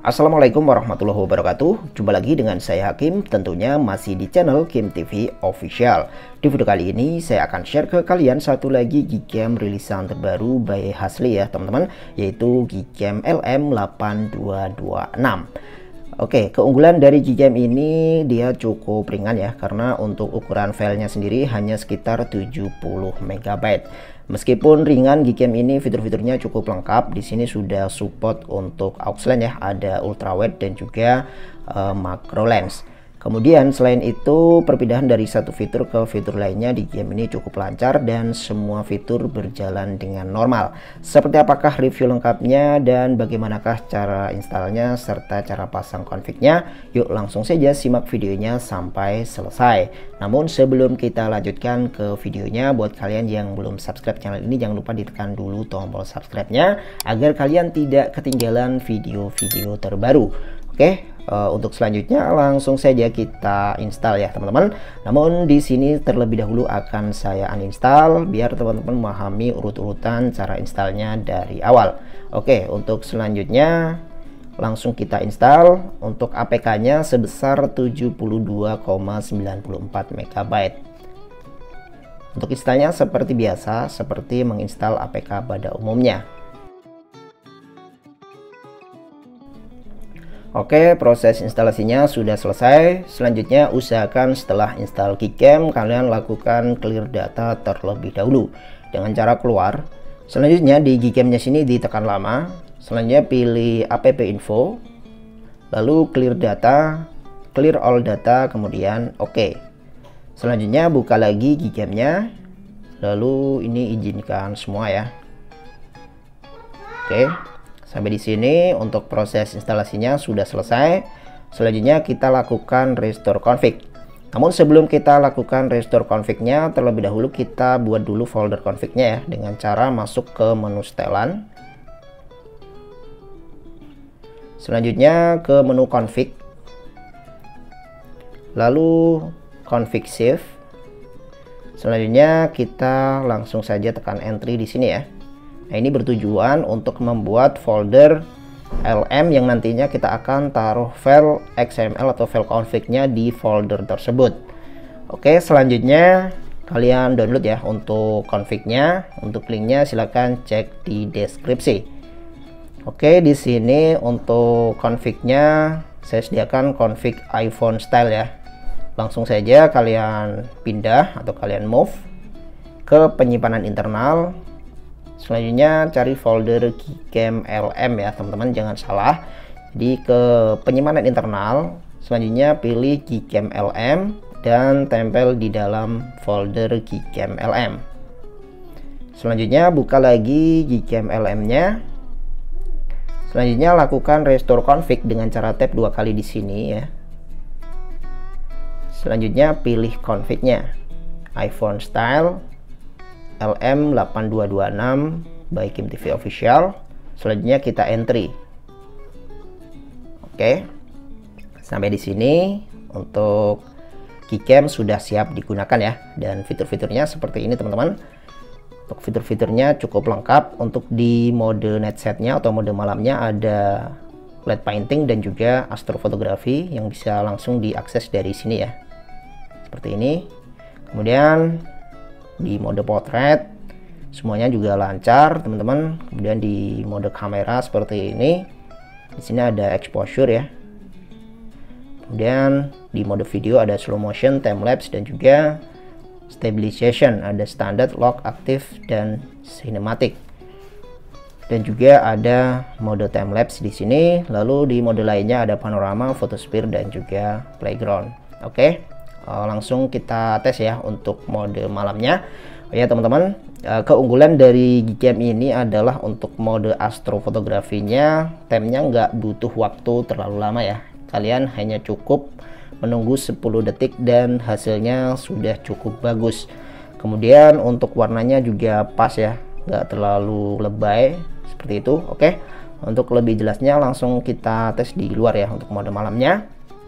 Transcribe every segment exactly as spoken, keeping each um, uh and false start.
Assalamualaikum warahmatullahi wabarakatuh. Jumpa lagi dengan saya Hakim, tentunya masih di channel Kim T V Official. Di video kali ini saya akan share ke kalian satu lagi Gcam rilisan terbaru by Hasli ya teman-teman, yaitu Gcam L M delapan dua dua enam. Oke, keunggulan dari Gcam ini dia cukup ringan ya, karena untuk ukuran filenya sendiri hanya sekitar tujuh puluh megabyte. Meskipun ringan, Gcam ini fitur-fiturnya cukup lengkap. Di sini sudah support untuk aux lens ya, ada ultrawide dan juga uh, macro lens. Kemudian selain itu, perpindahan dari satu fitur ke fitur lainnya di Gcam ini cukup lancar dan semua fitur berjalan dengan normal. Seperti apakah review lengkapnya dan bagaimanakah cara installnya serta cara pasang config-nya? Yuk langsung saja simak videonya sampai selesai. Namun sebelum kita lanjutkan ke videonya, buat kalian yang belum subscribe channel ini, jangan lupa ditekan dulu tombol subscribe-nya agar kalian tidak ketinggalan video-video terbaru. Oke, uh, untuk selanjutnya langsung saja kita install ya teman-teman. Namun di sini terlebih dahulu akan saya uninstall biar teman-teman memahami urut-urutan cara installnya dari awal. Oke, untuk selanjutnya langsung kita install. Untuk A P K-nya sebesar tujuh puluh dua koma sembilan empat megabyte. Untuk installnya seperti biasa, seperti menginstal A P K pada umumnya. Oke, proses instalasinya sudah selesai. Selanjutnya usahakan setelah install Gcam kalian lakukan clear data terlebih dahulu dengan cara keluar. Selanjutnya di Gcam-nya sini ditekan lama. Selanjutnya pilih app info, lalu clear data, clear all data, kemudian oke. Selanjutnya buka lagi Gcam-nya, lalu ini izinkan semua ya. Oke. Sampai di sini untuk proses instalasinya sudah selesai. Selanjutnya kita lakukan restore config. Namun sebelum kita lakukan restore config-nya, terlebih dahulu kita buat dulu folder config-nya ya, dengan cara masuk ke menu setelan. Selanjutnya ke menu config. Lalu config save. Selanjutnya kita langsung saja tekan entry di sini ya. Nah, ini bertujuan untuk membuat folder L M yang nantinya kita akan taruh file X M L atau file config-nya di folder tersebut. Oke, selanjutnya kalian download ya untuk config-nya. Untuk linknya silahkan cek di deskripsi. Oke, di sini untuk config-nya saya sediakan config iPhone style ya. Langsung saja kalian pindah atau kalian move ke penyimpanan internal. Selanjutnya cari folder Gcam L M ya teman-teman, jangan salah. Jadi ke penyimpanan internal, selanjutnya pilih Gcam L M dan tempel di dalam folder Gcam L M. Selanjutnya buka lagi Gcam L M-nya. Selanjutnya lakukan restore config dengan cara tap dua kali di sini ya. Selanjutnya pilih config-nya, iPhone style L M delapan dua dua enam by Kim T V Official. Selanjutnya kita entry. Oke. Sampai di sini untuk Gcam sudah siap digunakan ya, dan fitur-fiturnya seperti ini teman-teman. Untuk fitur-fiturnya cukup lengkap. Untuk di mode night set-nya atau mode malamnya ada L E D painting dan juga astrofotografi yang bisa langsung diakses dari sini ya. Seperti ini. Kemudian di mode potret semuanya juga lancar teman-teman. Kemudian di mode kamera seperti ini, di sini ada exposure ya. Kemudian di mode video ada slow motion, time lapse dan juga stabilization, ada standard, lock, aktif dan cinematic. Dan juga ada mode time lapse di sini. Lalu di mode lainnya ada panorama, photosphere dan juga playground. Oke. Uh, langsung kita tes ya untuk mode malamnya. Oh ya teman-teman, uh, keunggulan dari Gcam ini adalah untuk mode astrofotografinya time-nya nggak butuh waktu terlalu lama ya. Kalian hanya cukup menunggu sepuluh detik dan hasilnya sudah cukup bagus. Kemudian untuk warnanya juga pas ya, nggak terlalu lebay seperti itu. Oke, untuk lebih jelasnya langsung kita tes di luar ya untuk mode malamnya.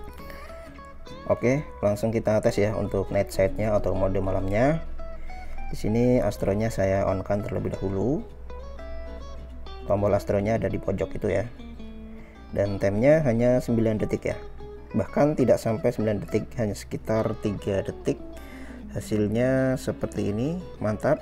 Oke, langsung kita tes ya untuk night sight-nya atau mode malamnya. Di sini astronya saya on-kan terlebih dahulu. Tombol astronya ada di pojok itu ya. dan timenya hanya sembilan detik ya, bahkan tidak sampai sembilan detik, hanya sekitar tiga detik. Hasilnya seperti ini, mantap.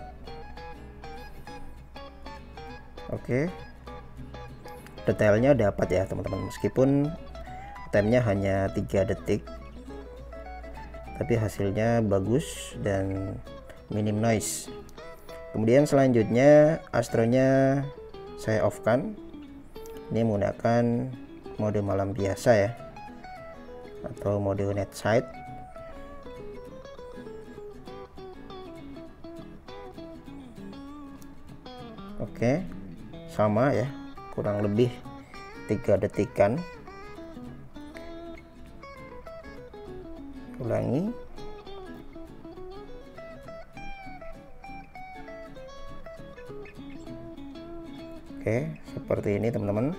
Oke, detailnya dapat ya teman-teman, meskipun timenya hanya tiga detik tapi hasilnya bagus dan minim noise. Kemudian selanjutnya astronya saya off kan, ini menggunakan mode malam biasa ya, atau mode night sight. Oke, sama ya, kurang lebih tiga detikan. Ulangi. Oke, seperti ini teman-teman,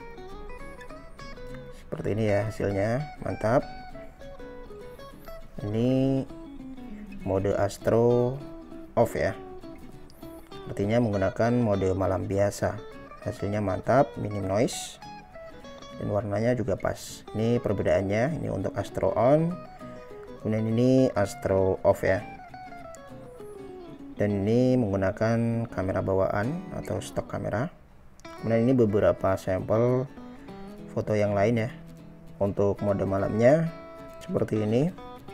seperti ini ya hasilnya, mantap. Ini mode astro off ya, artinya menggunakan mode malam biasa. Hasilnya mantap, minim noise, dan warnanya juga pas. Ini perbedaannya, ini untuk astro on, kemudian ini astro off ya, dan ini menggunakan kamera bawaan atau stok kamera. Kemudian ini beberapa sampel foto yang lain ya. Untuk mode malamnya seperti ini.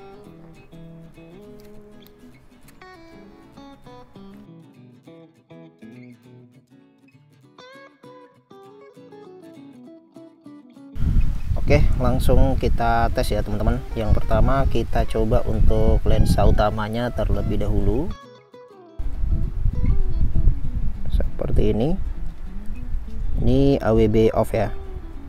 Oke, langsung kita tes ya teman-teman. Yang pertama kita coba untuk lensa utamanya terlebih dahulu. Seperti ini. Ini A W B off ya.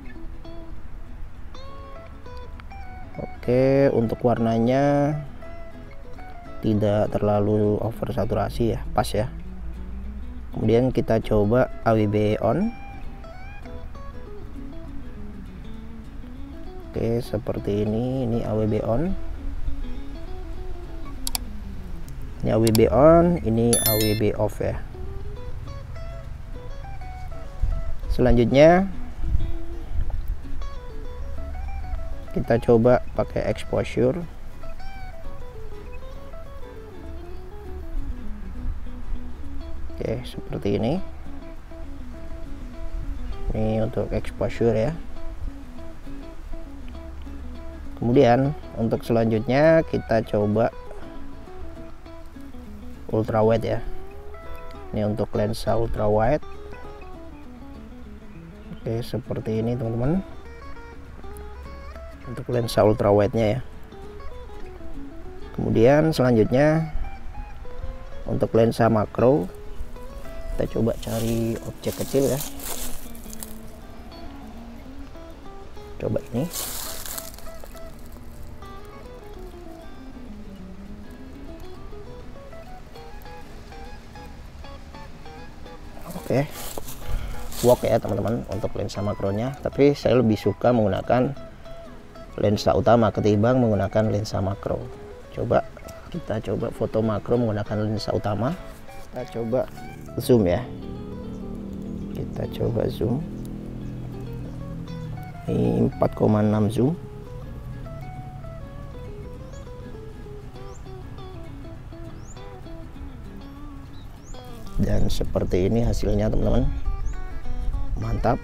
Oke, untuk warnanya tidak terlalu over saturasi ya, pas ya. Kemudian kita coba A W B on. Oke, seperti ini. Ini A W B on. Ini A W B on, ini A W B off ya. Selanjutnya kita coba pakai exposure. Oke, seperti ini. Ini untuk exposure ya. Kemudian untuk selanjutnya kita coba ultra wide ya. Ini untuk lensa ultra wide. Oke, seperti ini teman-teman. Untuk lensa ultra wide nya ya. Kemudian selanjutnya untuk lensa makro, kita coba cari objek kecil ya. Coba ini. Oke, work ya teman-teman untuk lensa makronya, tapi saya lebih suka menggunakan lensa utama ketimbang menggunakan lensa makro. Coba kita coba foto makro menggunakan lensa utama. Kita coba zoom ya. Kita coba zoom. Ini empat koma enam zoom. Dan seperti ini hasilnya teman-teman, mantap.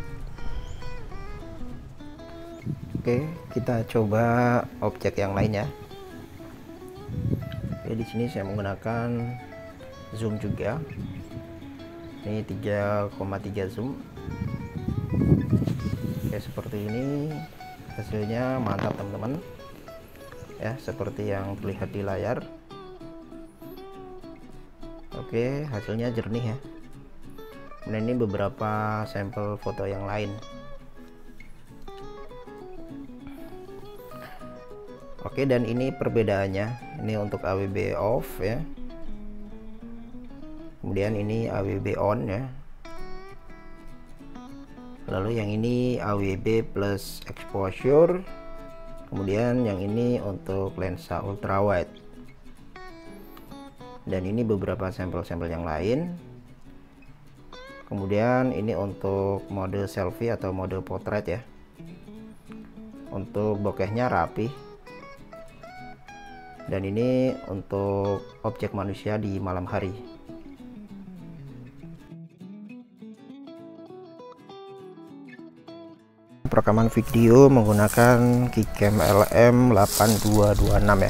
Oke, kita coba objek yang lain ya. Oke, di sini saya menggunakan zoom juga. Ini tiga koma tiga zoom. Oke, seperti ini hasilnya, mantap teman-teman ya, seperti yang terlihat di layar. Oke, hasilnya jernih ya. Kemudian ini beberapa sampel foto yang lain. Oke, dan ini perbedaannya. Ini untuk A W B off ya. Kemudian ini A W B on ya. Lalu yang ini A W B plus exposure. Kemudian yang ini untuk lensa ultra wide. Dan ini beberapa sampel-sampel yang lain. Kemudian ini untuk mode selfie atau mode potret ya. untuk bokehnya rapi. Dan ini untuk objek manusia di malam hari. Perekaman video menggunakan Gcam L M delapan dua dua enam ya.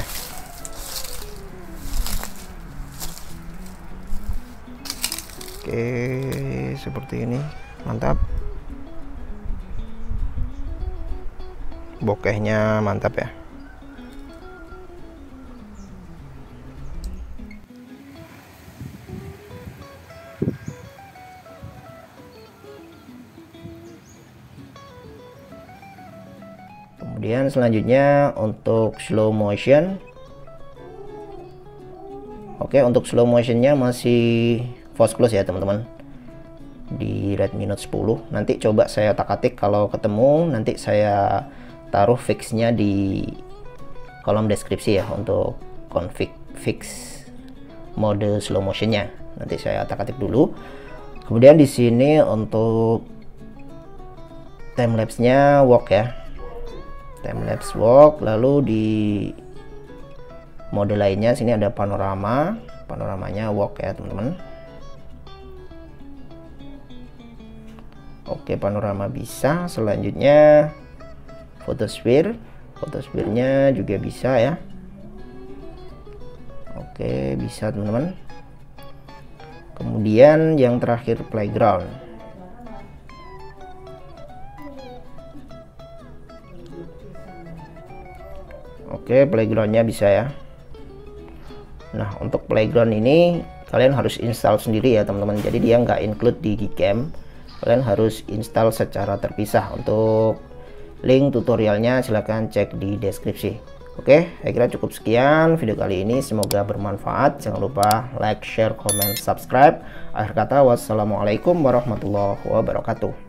Oke, seperti ini, mantap. Bokehnya mantap ya. Kemudian selanjutnya untuk slow motion. Oke, untuk slow motionnya masih fast close ya teman-teman, di Redmi Note sepuluh. Nanti coba saya tak-atik, kalau ketemu nanti saya taruh fixnya di kolom deskripsi ya, untuk config fix mode slow motionnya. Nanti saya tak-atik dulu. Kemudian di sini untuk timelapse-nya walk ya, timelapse walk. Lalu di mode lainnya sini ada panorama, panoramanya walk ya teman-teman. Oke, panorama bisa. Selanjutnya photosphere, photosphere-nya juga bisa ya. Oke, bisa teman-teman. Kemudian yang terakhir playground. Oke, playgroundnya bisa ya. Nah, untuk playground ini kalian harus install sendiri ya teman-teman. Jadi dia nggak include di Gcam. Kalian harus install secara terpisah. Untuk link tutorialnya silahkan cek di deskripsi. Oke, saya kira cukup sekian video kali ini. Semoga bermanfaat. Jangan lupa like, share, comment, subscribe. Akhir kata, wassalamualaikum warahmatullahi wabarakatuh.